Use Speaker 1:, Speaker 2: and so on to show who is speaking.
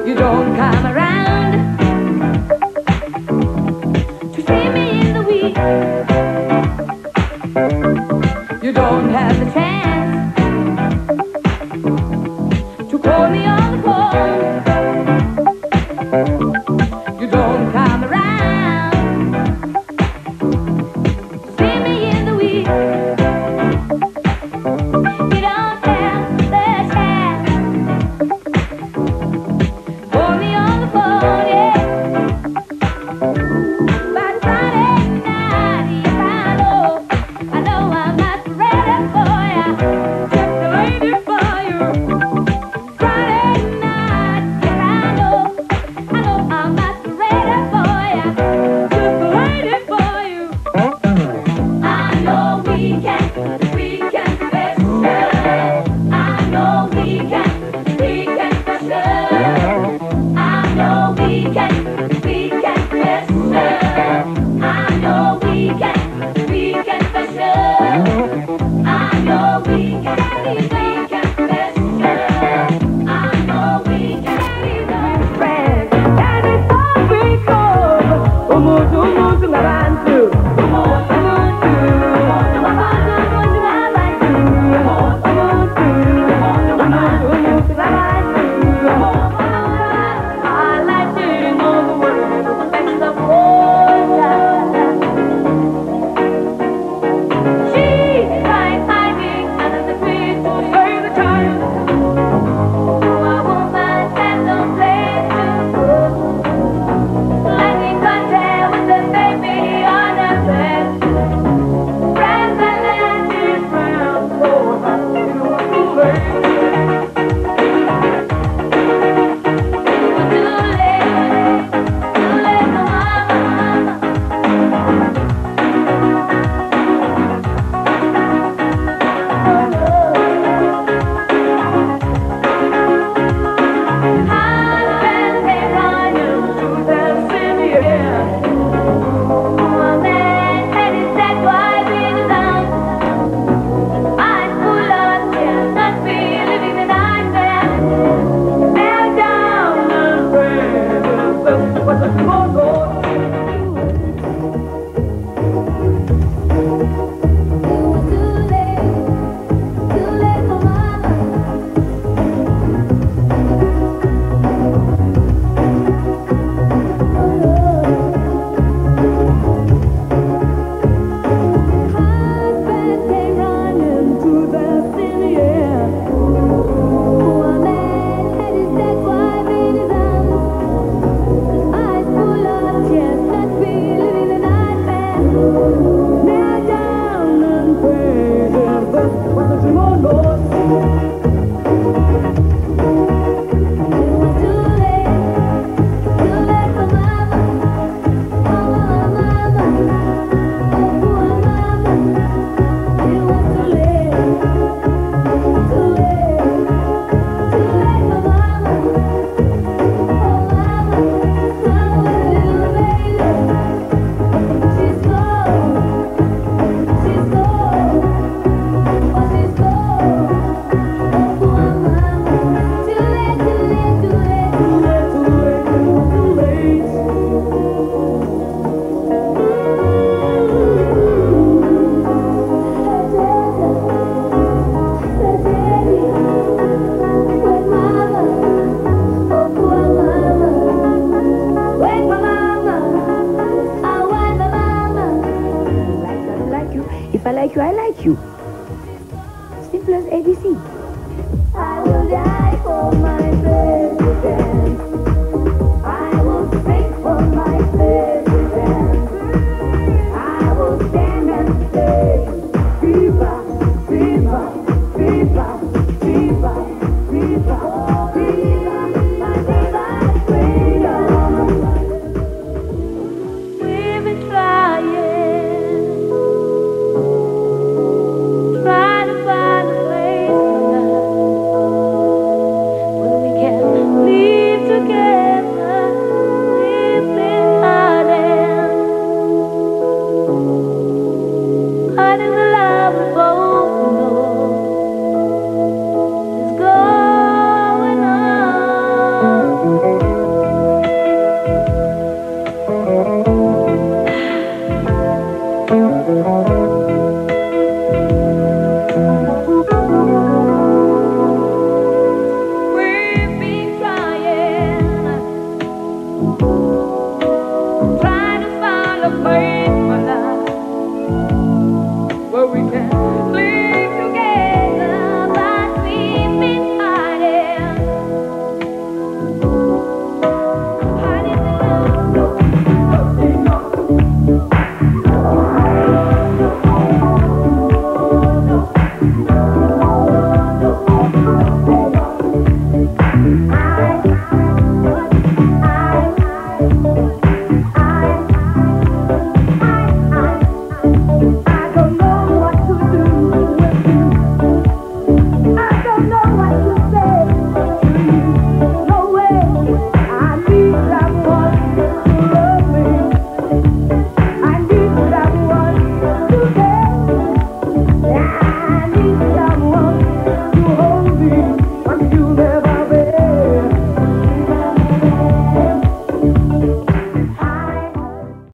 Speaker 1: You don't come around to see me in the week. You don't have the chance to call me on the phone. You don't come around to see me in the week. You don't have the chance. Call me on the phone, yeah. But Friday night, yes, I know I'm not ready for ya. Just the lady for you. Friday night, yes, I know I'm not ready for ya. Just the lady for you. I know we can special. I know we can special. I know we can special. I know we can special. I know we can special. I know we can friends. And it's all because umutu ngabantu. If I like you, I like you. Simple as ABC. I will die for my baby.